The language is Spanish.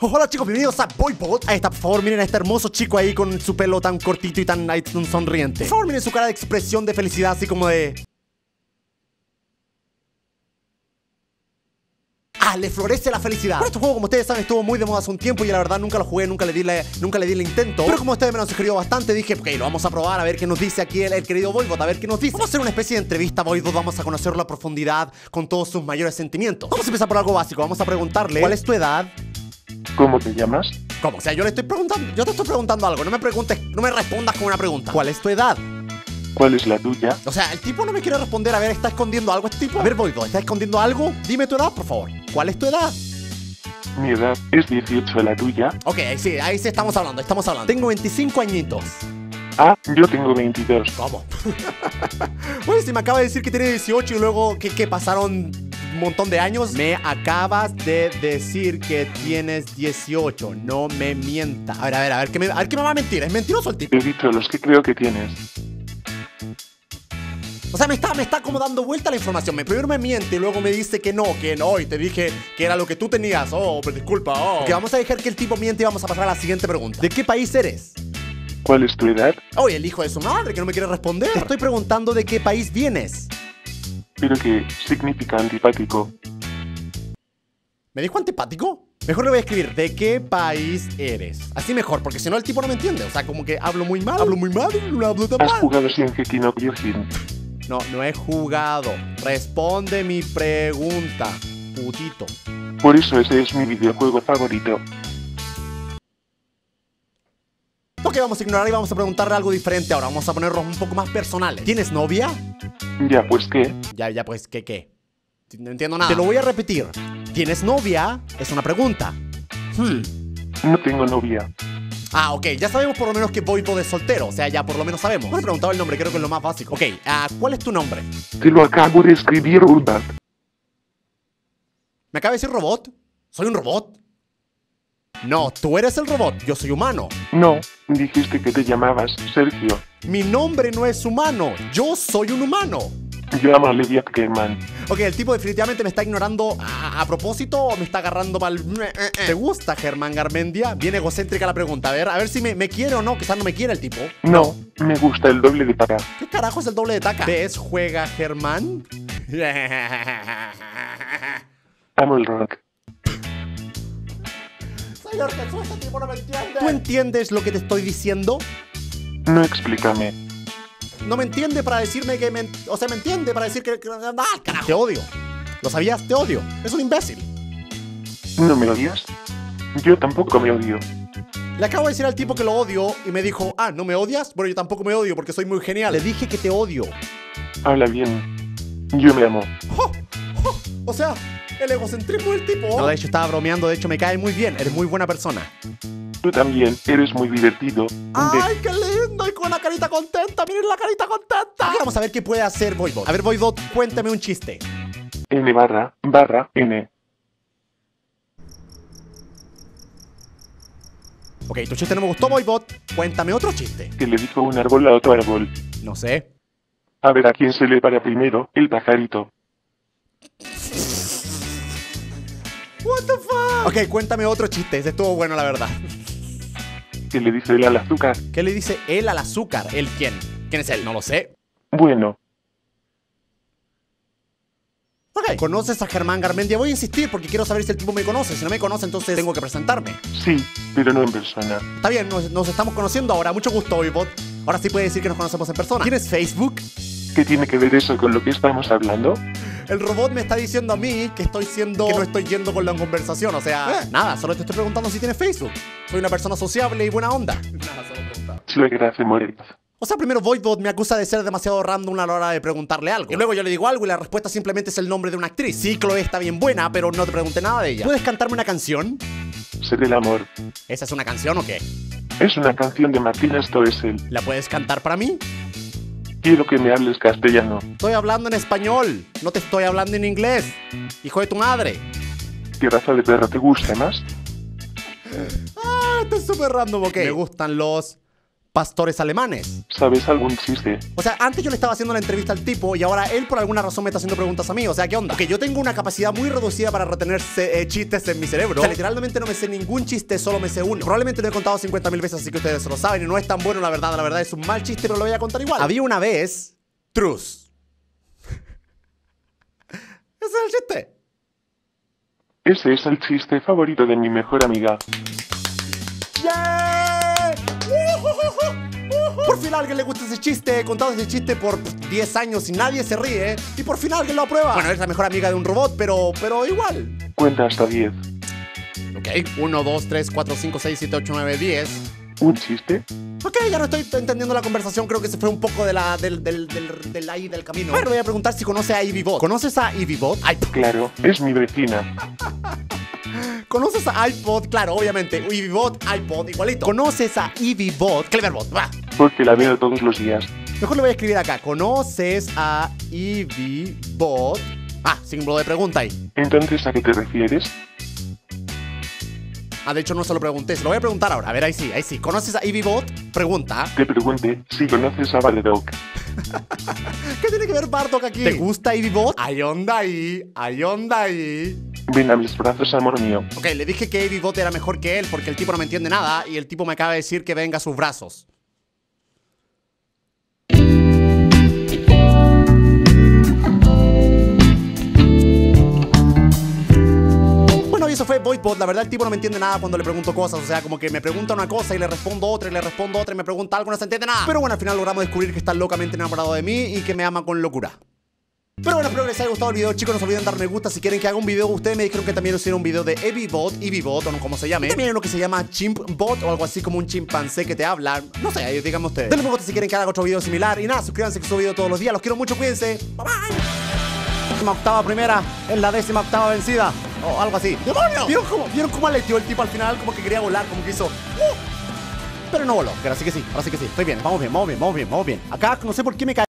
Hola chicos, bienvenidos a Voivod. Ahí está, por favor, miren a este hermoso chico ahí con su pelo tan cortito y tan sonriente. Por favor, miren su cara de expresión de felicidad, así como de... le florece la felicidad. Bueno, este juego, como ustedes saben, estuvo muy de moda hace un tiempo y la verdad nunca lo jugué, nunca le di el intento. Pero como ustedes me lo han sugerido bastante, dije, ok, lo vamos a probar, a ver qué nos dice aquí el querido Voivod, a ver qué nos dice. Vamos a hacer una especie de entrevista a Voivod, vamos a conocerlo a profundidad con todos sus mayores sentimientos. Vamos a empezar por algo básico, vamos a preguntarle, ¿cuál es tu edad? ¿Cómo te llamas? ¿Cómo? O sea, yo te estoy preguntando algo, no me respondas con una pregunta. ¿Cuál es tu edad? ¿Cuál es la tuya? O sea, el tipo no me quiere responder. A ver, ¿está escondiendo algo este tipo? A ver, Voivod, ¿está escondiendo algo? Dime tu edad, por favor. ¿Cuál es tu edad? Mi edad es 18, ¿la tuya? Ok, ahí sí estamos hablando. Tengo 25 añitos. Ah, yo tengo 22. ¿Cómo? Oye, si me acaba de decir que tiene 18 y luego que pasaron un montón de años. Me acabas de decir que tienes 18. No me mienta. A ver, ¿qué me va a mentir? ¿Es mentiroso el tipo? He dicho los que creo que tienes. O sea, me está como dando vuelta la información. Primero me miente y luego me dice que no, y te dije que era lo que tú tenías. Oh, pero disculpa, oh. Ok, vamos a dejar que el tipo miente y vamos a pasar a la siguiente pregunta. ¿De qué país eres? ¿Cuál es tu edad? Oye, el hijo de su madre que no me quiere responder. Te estoy preguntando de qué país vienes. ¿Pero qué significa antipático? ¿Me dijo antipático? Mejor le voy a escribir, ¿de qué país eres? Así mejor, porque si no el tipo no me entiende. O sea, como que hablo muy mal, no hablo tan mal. ¿Has jugado Shingeki no Kyojin? No he jugado. Responde mi pregunta, putito. Por eso ese es mi videojuego favorito. Ok, vamos a ignorar y vamos a preguntarle algo diferente ahora. Vamos a ponernos un poco más personales. ¿Tienes novia? Ya, pues, ¿qué? Ya, pues, ¿qué? No entiendo nada. Te lo voy a repetir. ¿Tienes novia? Es una pregunta. No tengo novia. Ok, ya sabemos por lo menos que Voivod es soltero. O sea, ya por lo menos sabemos. No he preguntado el nombre, creo que es lo más básico. Ok, ¿cuál es tu nombre? Te lo acabo de escribir, Ulbat. ¿Me acaba de decir robot? ¿Soy un robot? No, tú eres el robot, yo soy humano. No, dijiste que te llamabas Sergio. Mi nombre no es humano, yo soy un humano. Llámale Ackerman. Ok, el tipo definitivamente me está ignorando a propósito o me está agarrando mal. ¿Te gusta Germán Garmendia? Bien egocéntrica la pregunta. A ver si me quiere o no. Quizás no me quiere el tipo. No, me gusta el doble de taca. ¿Qué carajo es el doble de taca? ¿Ves juega Germán? Amo el rock. Señor Jesús, este tipo no me entiende. ¿Tú entiendes lo que te estoy diciendo? No, explícame. No me entiende para decirme que me entiende para decir que carajo. Te odio. ¿Lo sabías? Te odio. Es un imbécil. ¿No me odias? Yo tampoco me odio. Le acabo de decir al tipo que lo odio y me dijo, ¿no me odias? Bueno, yo tampoco me odio porque soy muy genial. Le dije que te odio. Habla bien. Yo me amo. O sea, el egocentrismo del tipo. No, de hecho estaba bromeando, de hecho me cae muy bien. Eres muy buena persona. Tú también, eres muy divertido. ¡Ay, qué lindo! Y con la carita contenta, miren la carita contenta. Okay, vamos a ver qué puede hacer Voivod. A ver, Voivod, cuéntame un chiste. N/N. Ok, tu chiste no me gustó, Voivod. Cuéntame otro chiste. ¿Qué le dijo un árbol a otro árbol? No sé. A ver a quién se le para primero, el pajarito. What the fuck? Ok, cuéntame otro chiste. Ese estuvo bueno, la verdad. ¿Qué le dice él al azúcar? ¿Qué le dice él al azúcar? ¿Él quién? ¿Quién es él? No lo sé. Bueno. Ok. ¿Conoces a Germán Garmendia? Voy a insistir porque quiero saber si el tipo me conoce. Si no me conoce, entonces tengo que presentarme. Sí, pero no en persona. Está bien, nos estamos conociendo ahora. Mucho gusto, Voivod. Ahora sí puede decir que nos conocemos en persona. ¿Tienes Facebook? ¿Qué tiene que ver eso con lo que estamos hablando? El robot me está diciendo a mí que no estoy yendo con la conversación. O sea, nada, solo te estoy preguntando si tienes Facebook. Soy una persona sociable y buena onda. Nada, solo preguntaba. Suegra se muere. O sea, primero Voivod me acusa de ser demasiado random a la hora de preguntarle algo. Y luego yo le digo algo y la respuesta simplemente es el nombre de una actriz. Sí, Chloe está bien buena, pero no te pregunté nada de ella. ¿Puedes cantarme una canción? Ser el amor. ¿Esa es una canción o qué? Es una canción de Martina Stoessel. ¿La puedes cantar para mí? Quiero que me hables castellano. Estoy hablando en español, no te estoy hablando en inglés. Hijo de tu madre. ¿Qué raza de perro te gusta más? Esto es súper random, ok. Me gustan los pastores alemanes. ¿Sabes algún chiste? O sea, antes yo le estaba haciendo la entrevista al tipo y ahora él por alguna razón me está haciendo preguntas a mí. O sea, ¿qué onda? Que yo tengo una capacidad muy reducida para retener chistes en mi cerebro. O sea, literalmente no me sé ningún chiste, solo me sé uno. Probablemente lo he contado 50.000 veces, así que ustedes lo saben. Y no es tan bueno, la verdad. La verdad es un mal chiste, pero lo voy a contar igual. Había una vez... Trus. Ese es el chiste. Ese es el chiste favorito de mi mejor amiga. ¡Yeah! Por fin a alguien le gusta ese chiste. He contado ese chiste por 10 años y nadie se ríe. Y por fin alguien lo aprueba. Bueno, es la mejor amiga de un robot, pero igual. Cuenta hasta 10. Ok, 1, 2, 3, 4, 5, 6, 7, 8, 9, 10. ¿Un chiste? Ok, ya no estoy entendiendo la conversación. Creo que se fue un poco del ahí del camino. Bueno, voy a preguntar si conoce a Ivy Bot. ¿Conoces a Ivy Bot? Claro, es mi vecina. ¿Conoces a iPod? Claro, obviamente. Ivy Bot, iPod, igualito. ¿Conoces a Ivy Bot? Cleverbot, va. Porque la veo todos los días. Mejor le voy a escribir acá. ¿Conoces a Ivy Bot? Ah, símbolo de pregunta ahí. Entonces, ¿a qué te refieres? Ah, de hecho no se lo pregunté, se lo voy a preguntar ahora. A ver, ahí sí, ahí sí. ¿Conoces a Ivy Bot? Pregunta. Te pregunté si conoces a Bardock. ¿Qué tiene que ver Bardock aquí? ¿Te gusta Ivy Bot? Ahí onda ahí, ahí onda ahí. Ven a mis brazos, amor mío. Ok, le dije que Ivy Bot era mejor que él porque el tipo no me entiende nada y el tipo me acaba de decir que venga a sus brazos. Y eso fue VoidBot. La verdad el tipo no me entiende nada cuando le pregunto cosas. O sea, como que me pregunta una cosa y le respondo otra y le respondo otra y me pregunta algo, no se entiende nada. Pero bueno, al final logramos descubrir que está locamente enamorado de mí y que me ama con locura. Pero bueno, espero que les haya gustado el video, chicos. No se olviden dar me gusta si quieren que haga un video. Ustedes me dijeron que también hicieron un video de Ivy Bot, o no como se llame. Y también hay uno que se llama Chimpbot o algo así como un chimpancé que te habla. No sé, díganme ustedes. Denle me gusta si quieren que haga otro video similar. Y nada, suscríbanse que subo video todos los días. Los quiero mucho, cuídense. Bye bye. 18ª primera, es la 18ª vencida. O algo así. ¡Demonio! ¿Vieron cómo aleteó el tipo al final? Como que quería volar, como que hizo... Pero no voló. Ahora sí que sí, ahora sí que sí. Estoy bien, vamos bien, vamos bien, vamos bien, vamos bien. Acá no sé por qué me cae.